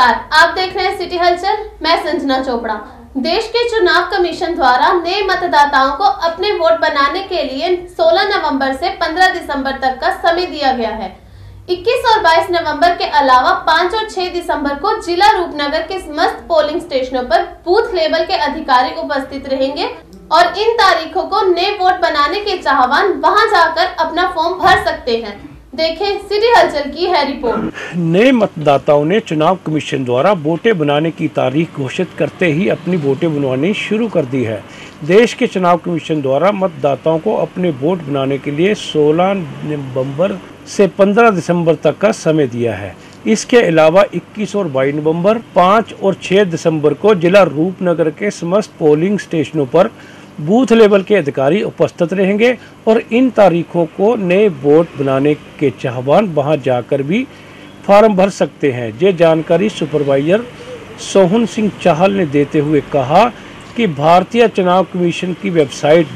नमस्कार, आप देख रहे हैं सिटी हलचल। मैं संजना चोपड़ा। देश के चुनाव कमीशन द्वारा नए मतदाताओं को अपने वोट बनाने के लिए 16 नवंबर से 15 दिसंबर तक का समय दिया गया है। 21 और 22 नवंबर के अलावा 5 और 6 दिसंबर को जिला रूपनगर के समस्त पोलिंग स्टेशनों पर बूथ लेवल के अधिकारी उपस्थित रहेंगे और इन तारीखों को नए वोट बनाने के चाहवान वहां जाकर अपना फॉर्म भर सकते हैं। देखें सिटी हलचल की है रिपोर्ट। नए मतदाताओं ने चुनाव कमीशन द्वारा वोटें बनाने की तारीख घोषित करते ही अपनी वोटें बनवानी शुरू कर दी है। देश के चुनाव कमीशन द्वारा मतदाताओं को अपने वोट बनाने के लिए 16 नवंबर से 15 दिसंबर तक का समय दिया है। इसके अलावा 21 और 22 नवंबर, 5 और 6 दिसंबर को जिला रूपनगर के समस्त पोलिंग स्टेशनों पर बूथ लेवल के अधिकारी उपस्थित रहेंगे और इन तारीखों को नए वोट बनाने के चाहवान वहां जाकर भी फॉर्म भर सकते हैं। ये जानकारी सुपरवाइजर सोहन सिंह चाहल ने देते हुए कहा कि भारतीय चुनाव कमीशन की वेबसाइट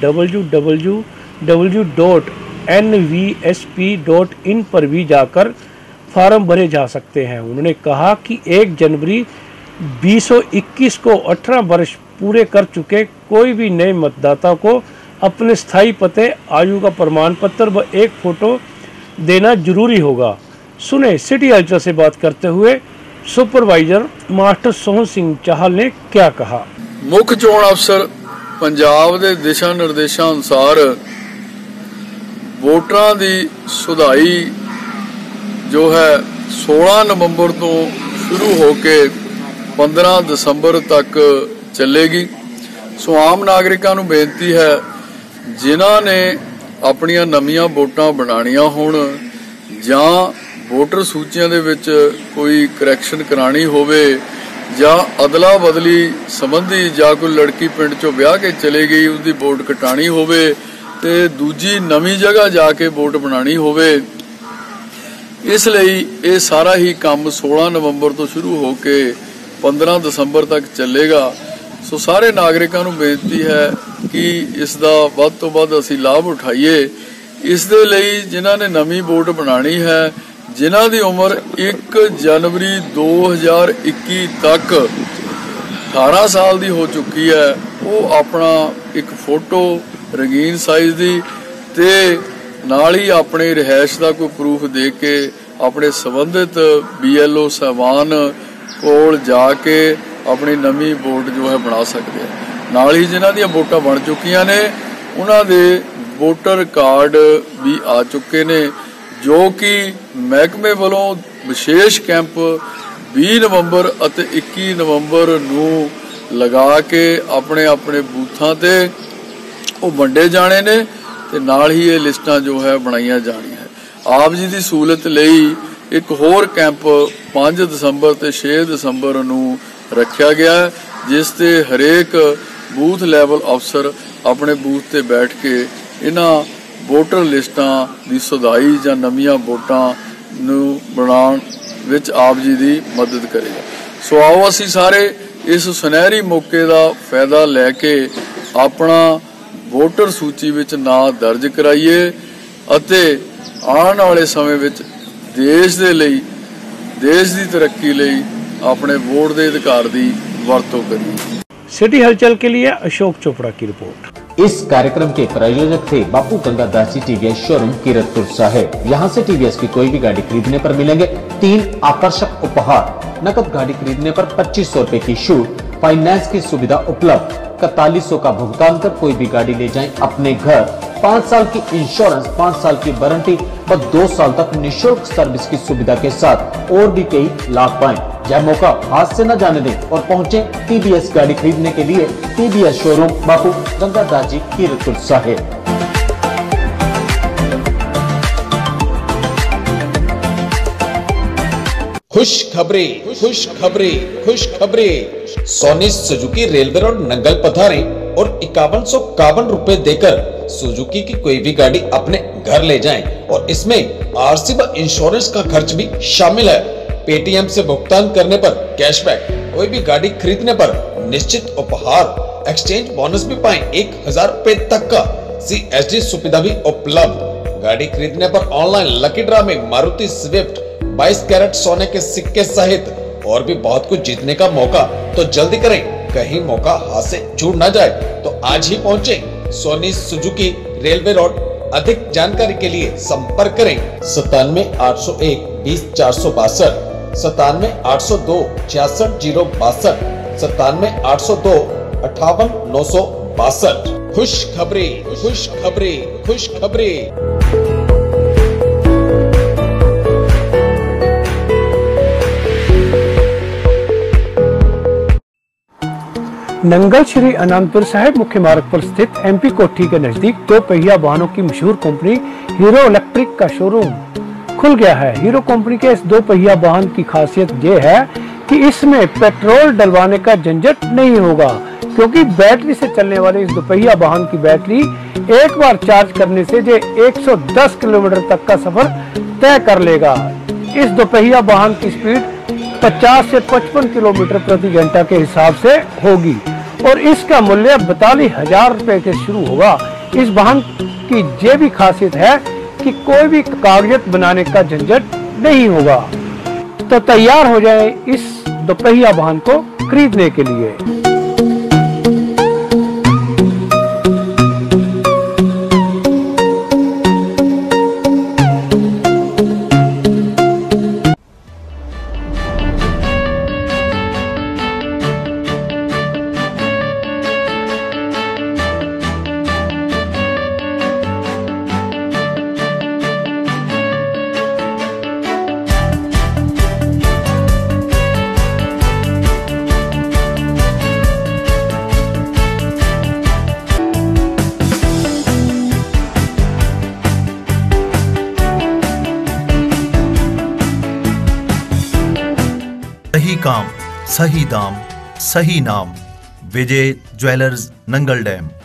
www.nvsp.in पर भी जाकर फॉर्म भरे जा सकते हैं। उन्होंने कहा कि 1 जनवरी 2021 को 18 वर्ष पूरे कर चुके कोई भी नए मतदाता को अपने स्थायी पते, आयु का प्रमाण पत्र व एक फोटो देना जरूरी होगा। सुने सिटी हलचल से बात करते हुए सुपरवाइजर मास्टर सोहन सिंह चाहल ने क्या कहा। मुख्य चोण अफसर पंजाब के दिशा निर्देशों अनुसार वोटरां दी सुधाई जो है 16 नवंबर तो शुरू होके 15 दिसंबर तक चलेगी। सो आम नागरिकां नूं बेनती है जिन्हां ने अपनियां नवीं वोटां बनाणियां होण जां वोटर सूचियां दे विच कोई करैक्शन करानी होवे जां अदला बदली संबंधी जां कोई लड़की पिंड चों विआह के चले गई उसदी वोट कटाणी होवे ते दूजी नवीं जगह जाके वोट बनाणी होवे, इसलिए ये सारा ही काम 16 नवंबर तो शुरू होके 15 दिसंबर तक चलेगा। सो सारे नागरिकां नूं बेनती है कि इसका वध तो वध असीं लाभ उठाइए। इस दे लई जिन्हां ने नवीं वोट बनानी है, जिन्हां दी उम्र 1 जनवरी 2021 तक 18 साल दी हो चुकी है, वो अपना एक फोटो रंगीन साइज दी ते नाल ही अपने रिहायश का कोई प्रूफ दे के अपने संबंधित BLO साहबान कोल जाके अपनी नवीं वोट जो है बना सकते हैं। नाल ही जिन्हां दी वोटां बन चुकियां ने उन्हां दे वोटर कार्ड भी आ चुके ने, जो कि महकमे वालों विशेष कैंप 20 नवंबर और 21 नवंबर नूं लगा के अपने अपने बूथां ते वो वंडे जाने ने ते नाल ही ये लिस्टां जो है बनाईयां जाणीਆਂ। आप जी की सहूलत लई एक होर कैंप 5 दिसंबर ते 6 दिसंबर नूं रखा गया है, जिस ते हरेक बूथ लैवल अफसर अपने बूथ ते बैठ के इन्हां वोटर लिस्टां दी सुधाई जां नवीं वोटां नूं बनाउण विच आप जी दी मदद करेगा। सो आओ असीं सारे इस सुनहरी मौके का फायदा लैके अपना वोटर सूची विच नां दर्ज कराइए अते आने वाले समय विच देश दे लई, देश दी तरक्की लई अपने वोट के अधिकार की वरतों करिए। सिटी हलचल के लिए अशोक चोपड़ा की रिपोर्ट। इस कार्यक्रम के प्रायोजक थे बापू गंगादास जी TVS शोरूम कीरतपुर साहिब। यहाँ से TVS की कोई भी गाड़ी खरीदने पर मिलेंगे 3 आकर्षक उपहार। नकद गाड़ी खरीदने पर 2500 रुपए की छूट, फाइनेंस की सुविधा उपलब्ध, 4100 का भुगतान कर कोई भी गाड़ी ले जाएं अपने घर, 5 साल की इंश्योरेंस, 5 साल की वारंटी व 2 साल तक निःशुल्क सर्विस की सुविधा के साथ और भी कई लाभ पाएं। यह मौका हाथ से न जाने दें और पहुंचे TVS गाड़ी खरीदने के लिए TVS शोरूम बापू गंगादास जी कीरतपुर साहिब। खुश खबरें, खुश खबरें, खुश खबरें। Soni Suzuki railway road Nangal पधारे और 5151 रुपए देकर सुजुकी की कोई भी गाड़ी अपने घर ले जाएं और इसमें RC व इंश्योरेंस का खर्च भी शामिल है। पेटीएम से भुगतान करने पर कैशबैक, कोई भी गाड़ी खरीदने पर निश्चित उपहार, एक्सचेंज बोनस भी पाएं 1000 रुपए तक का। CSD सुविधा भी उपलब्ध। गाड़ी खरीदने पर ऑनलाइन लकी ड्रा में मारुति स्विफ्ट 22 कैरेट सोने के सिक्के सहित और भी बहुत कुछ जीतने का मौका, तो जल्दी करें, कहीं मौका हाथ से छूट ना जाए। तो आज ही पहुंचे सोनी सुजुकी रेलवे रोड। अधिक जानकारी के लिए संपर्क करें 97-801-20-462, 97-802-66-062, 97-802-58-962। खुश खबरें, खुश खबरें, खुश खबरें। नंगल श्री अनंतपुर साहिब मुख्य मार्ग पर स्थित एमपी कोठी के नजदीक 2 पहिया वाहनों की मशहूर कंपनी हीरो इलेक्ट्रिक का शोरूम खुल गया है। हीरो कंपनी के इस 2 पहिया वाहन की खासियत ये है कि इसमें पेट्रोल डलवाने का झंझट नहीं होगा, क्योंकि बैटरी से चलने वाले इस 2 पहिया वाहन की बैटरी एक बार चार्ज करने से ये 110 किलोमीटर तक का सफर तय कर लेगा। इस 2 पहिया वाहन की स्पीड 50 से 55 किलोमीटर प्रति घंटा के हिसाब से होगी और इसका मूल्य 42,000 रुपए से शुरू होगा। इस वाहन की ये भी खासियत है कि कोई भी कागजात बनाने का झंझट नहीं होगा। तो तैयार हो जाए इस 2 पहिया वाहन को खरीदने के लिए। सही काम, सही दाम, सही नाम। Vijay jewellers, Nangal dam.